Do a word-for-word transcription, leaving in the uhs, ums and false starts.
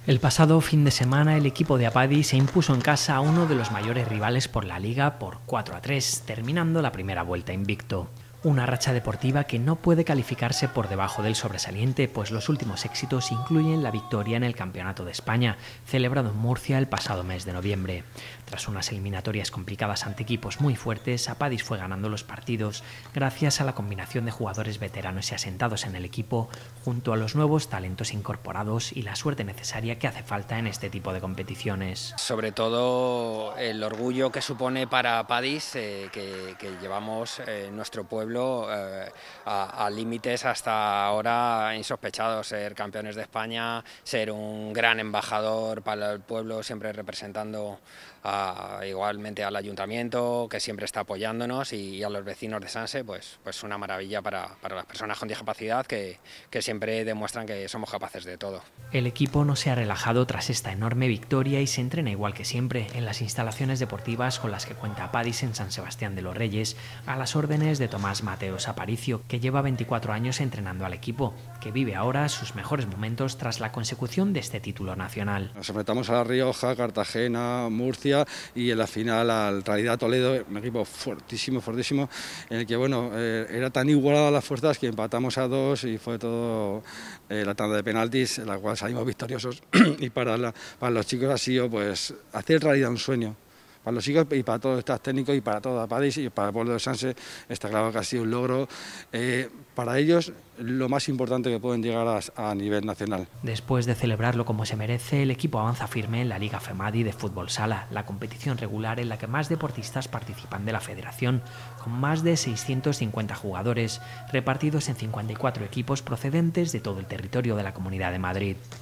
El pasado fin de semana el equipo de Apadi se impuso en casa a uno de los mayores rivales por la Liga por cuatro a tres, terminando la primera vuelta invicto. Una racha deportiva que no puede calificarse por debajo del sobresaliente, pues los últimos éxitos incluyen la victoria en el Campeonato de España, celebrado en Murcia el pasado mes de noviembre. Tras unas eliminatorias complicadas ante equipos muy fuertes, Apadis fue ganando los partidos gracias a la combinación de jugadores veteranos y asentados en el equipo, junto a los nuevos talentos incorporados y la suerte necesaria que hace falta en este tipo de competiciones. Sobre todo el orgullo que supone para Apadis eh, que, que llevamos eh, nuestro pueblo Eh, a, a límites hasta ahora insospechados, ser campeones de España, ser un gran embajador para el pueblo, siempre representando a, igualmente al ayuntamiento, que siempre está apoyándonos, y, y a los vecinos de Sanse, pues, pues una maravilla para, para las personas con discapacidad que, que siempre demuestran que somos capaces de todo. El equipo no se ha relajado tras esta enorme victoria y se entrena igual que siempre en las instalaciones deportivas con las que cuenta Apadis en San Sebastián de los Reyes, a las órdenes de Tomás Mateos Aparicio, que lleva veinticuatro años entrenando al equipo, que vive ahora sus mejores momentos tras la consecución de este título nacional. Nos enfrentamos a La Rioja, Cartagena, Murcia y en la final al Realidad Toledo, un equipo fuertísimo, fuertísimo, en el que bueno, eh, era tan igualada las fuerzas que empatamos a dos y fue todo eh, la tanda de penaltis, en la cual salimos victoriosos y para, la, para los chicos ha sido pues hacer realidad un sueño. Para los chicos y para todos los staff técnicos y para todo Apadis y para el pueblo de Sanse está claro que ha sido un logro. Eh, para ellos lo más importante que pueden llegar a, a nivel nacional. Después de celebrarlo como se merece, el equipo avanza firme en la Liga FEMADI de fútbol sala, la competición regular en la que más deportistas participan de la federación, con más de seiscientos cincuenta jugadores repartidos en cincuenta y cuatro equipos procedentes de todo el territorio de la Comunidad de Madrid.